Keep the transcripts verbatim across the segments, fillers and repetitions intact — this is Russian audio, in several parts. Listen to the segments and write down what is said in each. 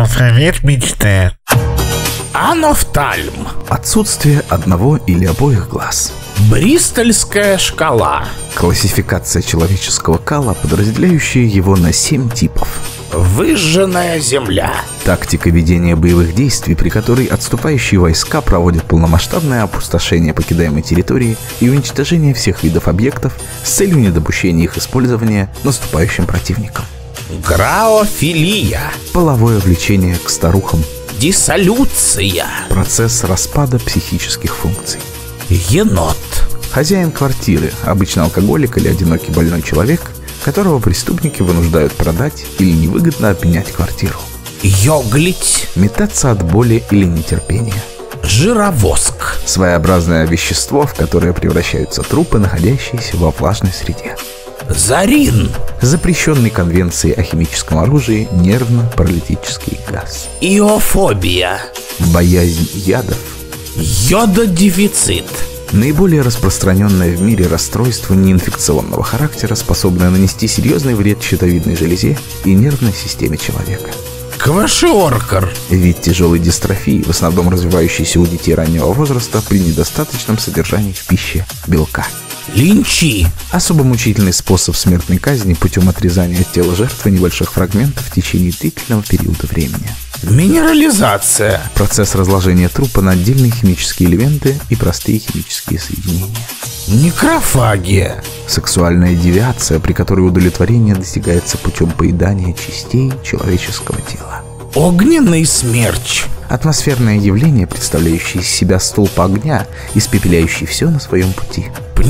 Алфавит мечты. Анофтальм. Отсутствие одного или обоих глаз. Бристольская шкала. Классификация человеческого кала, подразделяющая его на семь типов. Выжженная земля. Тактика ведения боевых действий, при которой отступающие войска проводят полномасштабное опустошение покидаемой территории и уничтожение всех видов объектов с целью недопущения их использования наступающим противником. Граофилия. Половое влечение к старухам. Диссолюция. Процесс распада психических функций. Енот. Хозяин квартиры, обычно алкоголик или одинокий больной человек, которого преступники вынуждают продать или невыгодно обменять квартиру. Йоглить. Метаться от боли или нетерпения. Жировоск. Своеобразное вещество, в которое превращаются трупы, находящиеся во влажной среде. Зарин. Запрещенный конвенцией о химическом оружии нервно-паралитический газ. Иофобия. Боязнь ядов. Йододефицит. Наиболее распространенное в мире расстройство неинфекционного характера, способное нанести серьезный вред щитовидной железе и нервной системе человека. Квашиоркор. Вид тяжелой дистрофии, в основном развивающийся у детей раннего возраста при недостаточном содержании в пище белка. Линчи. Особо мучительный способ смертной казни путем отрезания от тела жертвы небольших фрагментов в течение длительного периода времени. Минерализация. Процесс разложения трупа на отдельные химические элементы и простые химические соединения. Некрофагия. Сексуальная девиация, при которой удовлетворение достигается путем поедания частей человеческого тела. Огненный смерч. Атмосферное явление, представляющее из себя столб огня, испепеляющий все на своем пути.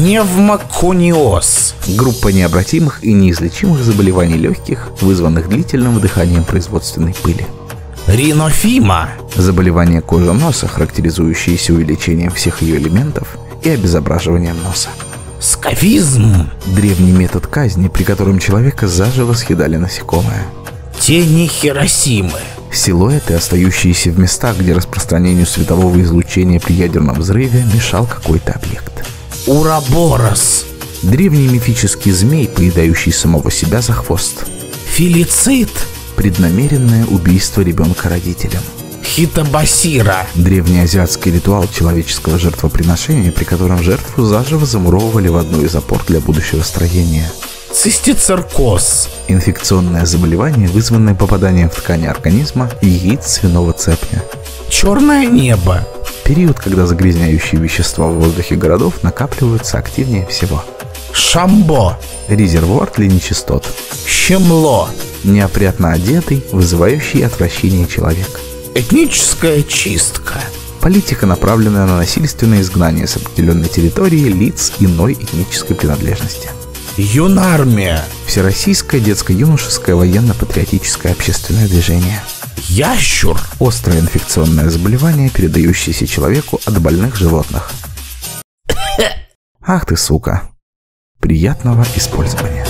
Пневмокониоз. Группа необратимых и неизлечимых заболеваний легких, вызванных длительным вдыханием производственной пыли. Ринофима. Заболевание кожи носа, характеризующееся увеличением всех ее элементов и обезображиванием носа. Скафизм. Древний метод казни, при котором человека заживо съедали насекомые. Тени Хиросимы. Силуэты, остающиеся в местах, где распространению светового излучения при ядерном взрыве мешал какой-то объект. Ураборос. Древний мифический змей, поедающий самого себя за хвост. Филицит. Преднамеренное убийство ребенка родителям. Хитобасира. Древний азиатский ритуал человеческого жертвоприношения, при котором жертву заживо замуровывали в одну из опор для будущего строения. Цистицеркоз. Инфекционное заболевание, вызванное попаданием в ткани организма яиц свиного цепня. Черное небо. Период, когда загрязняющие вещества в воздухе городов накапливаются активнее всего. Шамбо. Резервуар для нечистот. Щемло. Неопрятно одетый, вызывающий отвращение человек. Этническая чистка. Политика, направленная на насильственное изгнание с определенной территории лиц иной этнической принадлежности. Юнармия. Всероссийское детско-юношеское военно-патриотическое общественное движение. Ящур. Острое инфекционное заболевание, передающееся человеку от больных животных. Ах ты сука. Приятного использования.